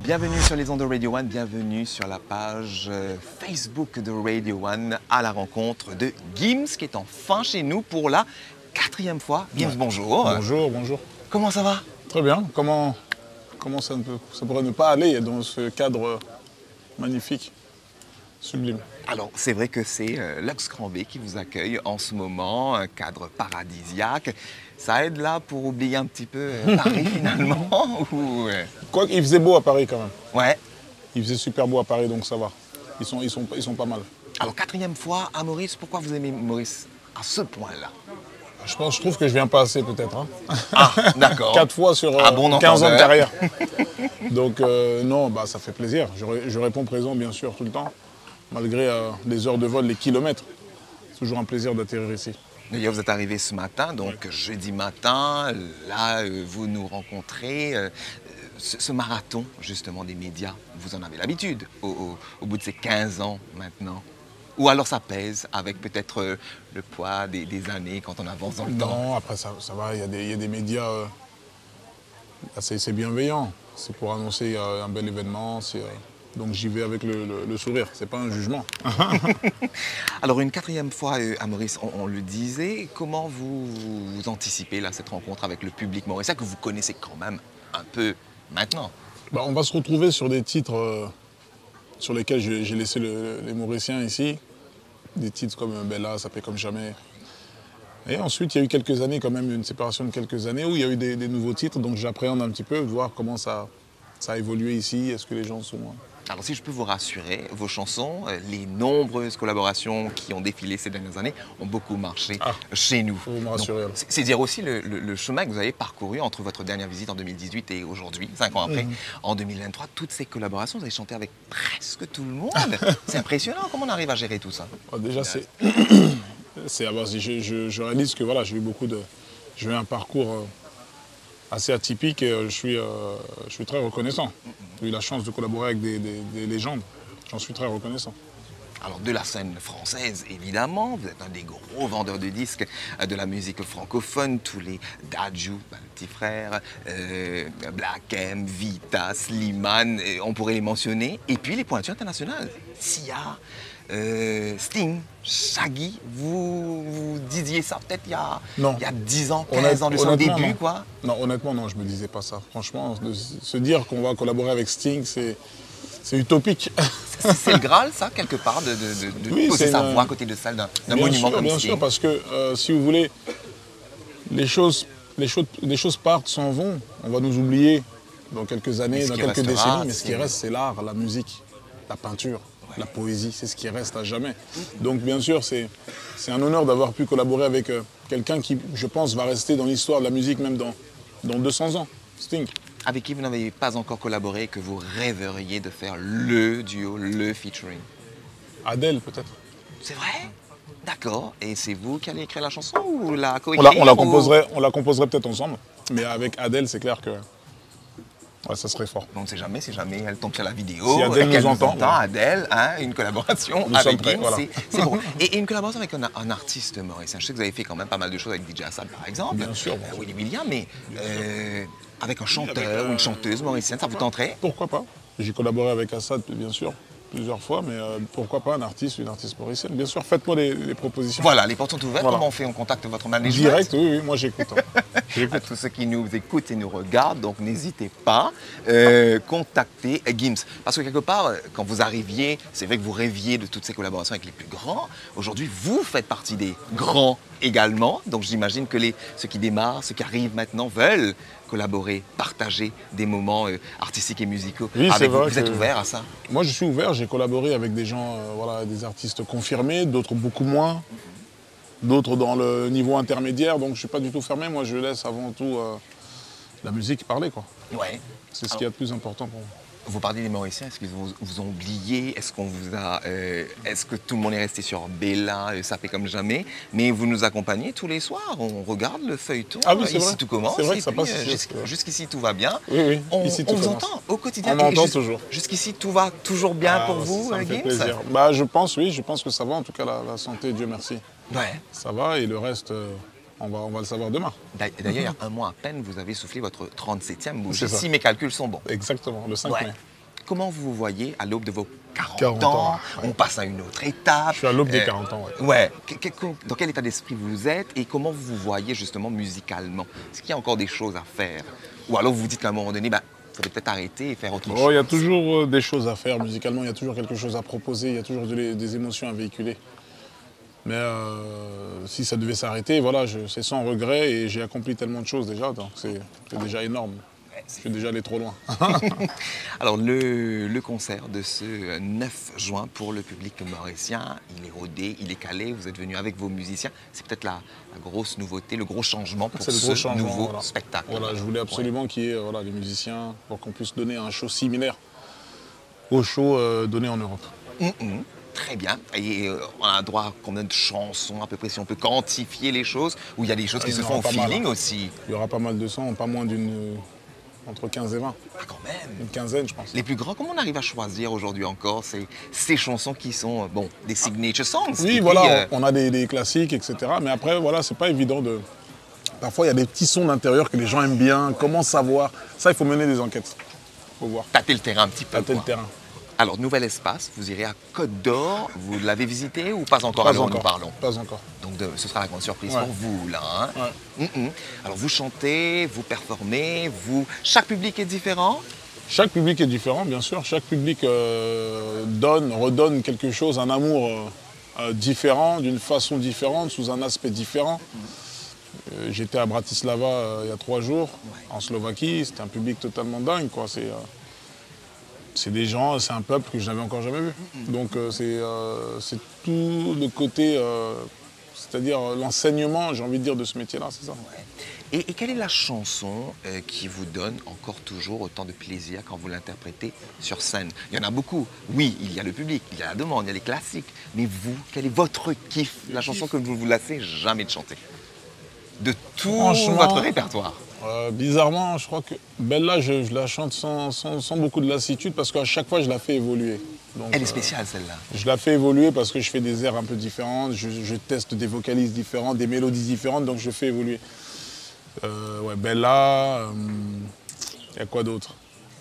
Bienvenue sur les ondes de Radio One, bienvenue sur la page Facebook de Radio One à la rencontre de Gims qui est enfin chez nous pour la 4e fois. Gims, bonjour. Bonjour, bonjour. Comment ça va? Très bien. Comment ça pourrait ne pas aller dans ce cadre magnifique, sublime? Alors, c'est vrai que c'est Lux Grand B qui vous accueille en ce moment, un cadre paradisiaque. Ça aide là pour oublier un petit peu Paris finalement ou... Quoi qu'il faisait beau à Paris quand même. Ouais. Il faisait super beau à Paris, donc ça va. Ils sont pas mal. Alors, 4e fois à Maurice, pourquoi vous aimez Maurice à ce point-là? Je trouve que je viens pas assez peut-être. Hein. Ah, d'accord. 4 fois sur bon 15 ans de entendeur. carrière. Donc non, ça fait plaisir. Je réponds présent bien sûr tout le temps, malgré les heures de vol, les kilomètres. C'est toujours un plaisir d'atterrir ici. D'ailleurs, vous êtes arrivé ce matin, donc jeudi matin, là, vous nous rencontrez. Ce marathon, justement, des médias, vous en avez l'habitude au bout de ces 15 ans maintenant? Ou alors ça pèse avec peut-être le poids des années quand on avance dans le temps? Non, après ça va, il y a des médias assez bienveillants. C'est pour annoncer un bel événement, donc j'y vais avec le sourire, c'est pas un jugement. Alors une 4e fois à Maurice, on le disait, comment vous anticipez là, cette rencontre avec le public mauricien que vous connaissez quand même un peu maintenant? On va se retrouver sur des titres sur lesquels j'ai laissé les Mauriciens ici. Des titres comme Bella, Ça paie comme jamais. Et ensuite, il y a eu quelques années, quand même, une séparation de quelques années où il y a eu des nouveaux titres. Donc j'appréhende un petit peu, voir comment ça a évolué ici. Est-ce que les gens sont... Alors si je peux vous rassurer, vos chansons, les nombreuses collaborations qui ont défilé ces dernières années ont beaucoup marché chez nous. Faut me rassurer. C'est dire aussi le chemin que vous avez parcouru entre votre dernière visite en 2018 et aujourd'hui, 5 ans après, en 2023. Toutes ces collaborations, vous avez chanté avec presque tout le monde. C'est impressionnant, comment on arrive à gérer tout ça? Déjà, je réalise que voilà, j'ai eu un parcours assez atypique et je suis très reconnaissant. J'ai eu la chance de collaborer avec des légendes. J'en suis très reconnaissant. Alors de la scène française, évidemment, vous êtes un des gros vendeurs de disques de la musique francophone, tous les Dadju, le petit frère, Black M, Vita, Slimane, on pourrait les mentionner. Et puis les pointures internationales, Sia, Sting, Shaggy, vous disiez ça peut-être il y a 10 ans, 15 ans de son début, non. quoi? Non, honnêtement, non, je me disais pas ça. Franchement, se dire qu'on va collaborer avec Sting, c'est utopique. C'est le Graal, ça, quelque part, de poser sa voix à côté de celle d'un monument comme Bien Sting. sûr, parce que, si vous voulez, les choses partent, s'en vont. On va nous oublier dans quelques années, dans quelques décennies, mais ce qui reste, c'est l'art, la musique, la peinture, la poésie, c'est ce qui reste à jamais. Donc, bien sûr, c'est un honneur d'avoir pu collaborer avec quelqu'un qui, je pense, va rester dans l'histoire de la musique même dans 200 ans, Sting. Avec qui vous n'avez pas encore collaboré et que vous rêveriez de faire le duo, le featuring? Adèle, peut-être. C'est vrai? D'accord. Et c'est vous qui allez écrire la chanson ou la coécrire? On la composerait peut-être ensemble, mais avec Adèle, c'est clair que ça serait fort. On ne sait jamais, si jamais elle tombe sur la vidéo, si Adèle nous entend, Adèle, une collaboration nous avec prêts, Gims, voilà. c'est bon. Et une collaboration avec un artiste mauricien. Je sais que vous avez fait quand même pas mal de choses avec DJ Assad, par exemple. Bien sûr. Willy William, mais avec un chanteur ou une chanteuse mauricienne, ça vous tenterait? Pourquoi pas? J'ai collaboré avec Assad, bien sûr, plusieurs fois, mais pourquoi pas un artiste, une artiste mauricienne? Bien sûr, faites-moi des propositions. Voilà, les portes sont ouvertes. Voilà. Comment on fait? On contacte votre manager? Direct, oui, moi j'écoute. À tous ceux qui nous écoutent et nous regardent, donc n'hésitez pas, contactez Gims. Parce que quelque part, quand vous arriviez, c'est vrai que vous rêviez de toutes ces collaborations avec les plus grands. Aujourd'hui, vous faites partie des grands également. Donc j'imagine que ceux qui démarrent, ceux qui arrivent maintenant veulent collaborer, partager des moments artistiques et musicaux. Oui, c'est vrai. Vous êtes ouvert à ça? Moi je suis ouvert, j'ai collaboré avec des gens, des artistes confirmés, d'autres beaucoup moins. D'autres dans le niveau intermédiaire, donc je ne suis pas du tout fermé. Moi, je laisse avant tout la musique parler, quoi. Ouais. C'est ce qui est le plus important pour moi. Vous parlez des Mauriciens, est-ce qu'ils vous ont oublié? Est-ce qu'on vous a, est-ce que tout le monde est resté sur Bella, Ça fait comme jamais? Mais vous nous accompagnez tous les soirs, on regarde le feuilleton, c'est ici vrai. tout commence. C'est vrai que ça puis, passe ici. jusqu'ici tout va bien. Oui, On, ici tout on vous commence. entend au quotidien. On m'entend toujours. Jusqu'ici tout va toujours bien pour vous, ça me fait Gims? plaisir. Je pense que ça va, en tout cas la santé, Dieu merci. Ouais. Ça va et le reste, on va le savoir demain. D'ailleurs, il y a un mois à peine, vous avez soufflé votre 37e bougie, C'est ça. si mes calculs sont bons. Exactement, le 5 mai. comment vous vous voyez à l'aube de vos 40 40 ans, ans, ouais. on passe à une autre étape. Je suis à l'aube des 40 ans, ouais. Ouais. Dans quel état d'esprit vous êtes et comment vous vous voyez justement musicalement? Est-ce qu'il y a encore des choses à faire? Ou alors vous vous dites qu'à un moment donné, il faudrait peut-être arrêter et faire autre chose? Il y a toujours des choses à faire musicalement, il y a toujours quelque chose à proposer, il y a toujours des émotions à véhiculer. Mais si ça devait s'arrêter, voilà, c'est sans regret et j'ai accompli tellement de choses déjà, donc c'est déjà énorme. Je suis déjà allé trop loin. Alors, le concert de ce 9 juin pour le public mauricien, il est rodé, il est calé, vous êtes venu avec vos musiciens. C'est peut-être la grosse nouveauté, le gros changement pour ce nouveau spectacle. Voilà, je voulais absolument qu'il y ait les musiciens pour qu'on puisse donner un show similaire au show donné en Europe. Très bien. Et on a droit à combien de chansons à peu près, si on peut quantifier les choses, ou il y a des choses qui se font au feeling aussi? Il y aura pas mal de sons, pas moins d'une... entre 15 et 20. Ah, quand même. Une quinzaine, je pense. Les plus grands, comment on arrive à choisir aujourd'hui encore ces chansons qui sont, bon, des signature songs? Oui, voilà, on a des classiques, etc. Mais après, voilà, c'est pas évident de... Parfois, il y a des petits sons d'intérieur que les gens aiment bien. Comment savoir? Ça, il faut mener des enquêtes. Il faut voir. Tâter le terrain un petit peu. Tâter le terrain. Alors, nouvel espace, vous irez à Côte d'Or. Vous l'avez visité ou pas encore? Alors, nous parlons. Pas encore. Donc, ce sera la grande surprise pour vous, là. Hein? Ouais. Alors, vous chantez, vous performez, chaque public est différent? Chaque public est différent, bien sûr. Chaque public redonne quelque chose, un amour différent, d'une façon différente, sous un aspect différent. J'étais à Bratislava il y a 3 jours, en Slovaquie. C'était un public totalement dingue, quoi. C'est des gens, c'est un peuple que je n'avais encore jamais vu. Donc c'est tout le côté, c'est-à-dire l'enseignement, j'ai envie de dire, de ce métier-là, c'est ça. Ouais. Et quelle est la chanson qui vous donne encore toujours autant de plaisir quand vous l'interprétez sur scène? Il y en a beaucoup. Oui, il y a le public, il y a la demande, il y a les classiques. Mais vous, quel est votre kiff? La chanson que vous ne vous lassez jamais de chanter? De tout votre répertoire? Bizarrement, je crois que Bella, je la chante sans beaucoup de lassitude parce qu'à chaque fois, je la fais évoluer. Donc, elle est spéciale, celle-là. Je la fais évoluer parce que je fais des airs un peu différents, je teste des vocalises différentes, des mélodies différentes, donc je fais évoluer. Ouais, Bella, il y a quoi d'autre?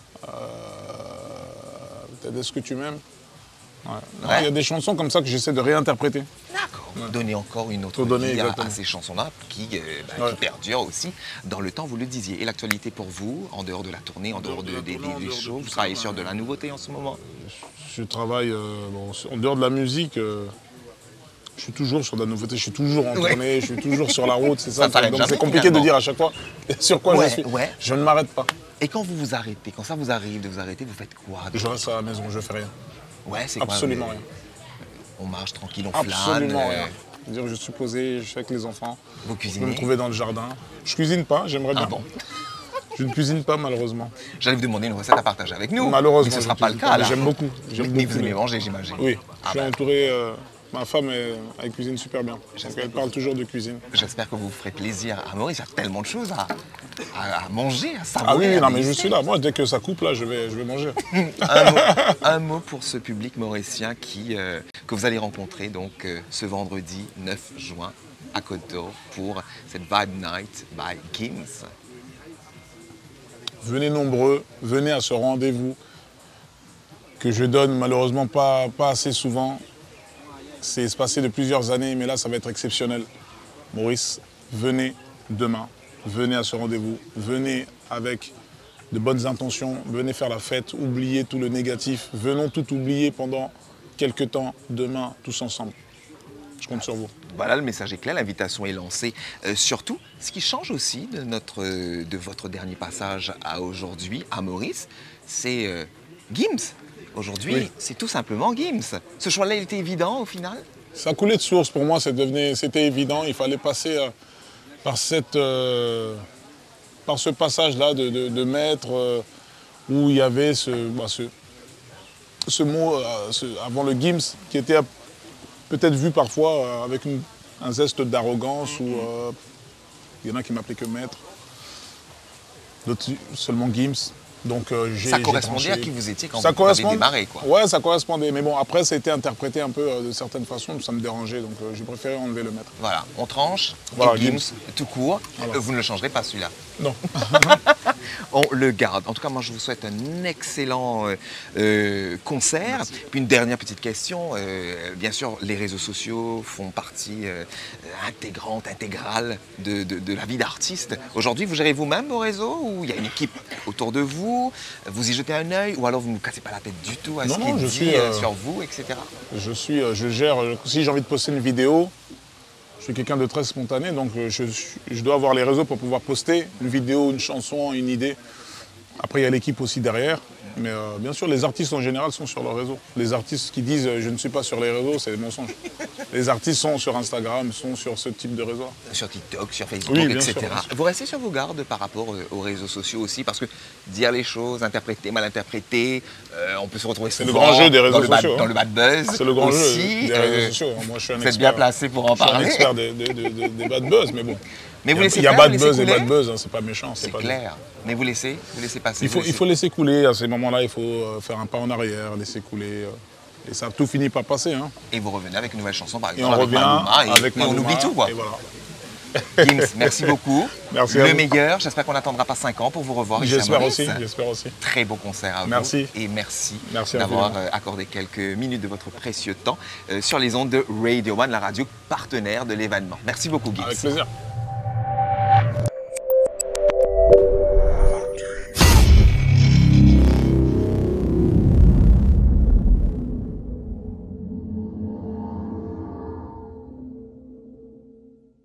Peut-être Est-ce que tu m'aimes? Ouais. Il y a des chansons comme ça que j'essaie de réinterpréter. D'accord. Ouais. Donner encore une autre vie à ces chansons-là qui perdurent aussi dans le temps, vous le disiez. Et l'actualité pour vous, en dehors de la tournée, en dehors des shows, vous travaillez sur de la nouveauté en ce moment? Je travaille, en dehors de la musique, je suis toujours sur de la nouveauté, je suis toujours en tournée, je suis toujours sur la route, c'est ça. Donc c'est compliqué de dire à chaque fois sur quoi je suis. Ouais. Je ne m'arrête pas. Et quand vous vous arrêtez, quand ça vous arrive de vous arrêter, vous faites quoi? Je reste à la maison, je fais rien. Ouais, c'est quoi? Absolument rien. On marche tranquille, on flâne. Absolument rien. C'est-à-dire, je suis posé, je suis avec les enfants. Vous cuisinez? Je peux me trouver dans le jardin. Je cuisine pas, j'aimerais bien. Ah bon? Je ne cuisine pas, malheureusement. J'allais vous demander une recette à partager avec nous. Malheureusement, mais ce ne sera pas le cas. J'aime beaucoup. Mais vous aimez manger, j'imagine. Oui, je suis entouré. Ma femme, elle cuisine super bien. Donc elle parle toujours de cuisine. J'espère que vous ferez plaisir à Maurice. Il y a tellement de choses à manger, à savourer. Ah oui, non, mais je suis là. Moi, dès que ça coupe, là, je vais manger. un mot pour ce public mauricien que vous allez rencontrer donc, ce vendredi 9 juin à Côte d'Or pour cette Vibe Night by Gims. Venez nombreux, venez à ce rendez-vous que je donne malheureusement pas assez souvent. C'est espacé de plusieurs années, mais là, ça va être exceptionnel. Maurice, venez demain, venez à ce rendez-vous, venez avec de bonnes intentions, venez faire la fête, oubliez tout le négatif, venons tout oublier pendant quelques temps, demain, tous ensemble. Je compte sur vous. Voilà, le message est clair, l'invitation est lancée. Surtout, ce qui change aussi de votre dernier passage à aujourd'hui, à Maurice, c'est Gims. Aujourd'hui, c'est tout simplement Gims. Ce choix-là, il était évident au final? Ça coulait de source pour moi, c'était évident. Il fallait passer par ce passage-là de maître où il y avait ce mot avant le Gims qui était peut-être vu parfois avec un zeste d'arrogance où il y en a qui m'appelaient que maître, d'autres seulement Gims. Donc, ça correspondait à qui vous étiez quand vous avez démarré, quoi. Ouais, ça correspondait. Mais bon, après, ça a été interprété un peu de certaines façons, ça me dérangeait, donc j'ai préféré enlever le maître. Voilà, on tranche, voilà, et Gims, tout court. Voilà. Vous ne le changerez pas, celui-là? Non. On le garde. En tout cas, moi, je vous souhaite un excellent concert. Merci. Puis une dernière petite question. Bien sûr, les réseaux sociaux font partie intégrale de la vie d'artiste. Aujourd'hui, vous gérez vous-même vos réseaux ou il y a une équipe autour de vous? Vous y jetez un œil ou alors vous ne vous cassez pas la tête du tout à ce qu'il dit sur vous, etc. Je gère, si j'ai envie de poster une vidéo, je suis quelqu'un de très spontané, donc je dois avoir les réseaux pour pouvoir poster une vidéo, une chanson, une idée. Après, il y a l'équipe aussi derrière. Mais bien sûr, les artistes en général sont sur le réseau. Les artistes qui disent « je ne suis pas sur les réseaux », c'est des mensonges. Les artistes sont sur Instagram, sont sur ce type de réseau. Sur TikTok, sur Facebook, oui, etc. Bien sûr. Vous restez sur vos gardes par rapport aux réseaux sociaux aussi, parce que dire les choses, interpréter, mal interpréter, on peut se retrouver souvent le grand jeu des réseaux sociaux. Dans le bad buzz. C'est le grand aussi, jeu des réseaux sociaux. Moi, je suis un vous êtes bien placé pour en parler. Je suis un expert des bad buzz, mais bon. Mais vous laissez il y a faire, bad buzz et bad buzz, hein, c'est pas méchant. C'est clair. Mais vous laissez passer. Il faut laisser couler. À ces moments-là, il faut faire un pas en arrière, laisser couler. Et ça, tout finit par passer. Hein. Et vous revenez avec une nouvelle chanson, par Et exemple, on revient avec Maluma, et on oublie tout, quoi. Et voilà. Gims, merci beaucoup. Merci le meilleur. J'espère qu'on n'attendra pas 5 ans pour vous revoir. J'espère aussi. Très beau concert à vous. Merci. Et merci d'avoir accordé quelques minutes de votre précieux temps sur les ondes de Radio One, la radio partenaire de l'événement. Merci beaucoup, Gims. Avec plaisir.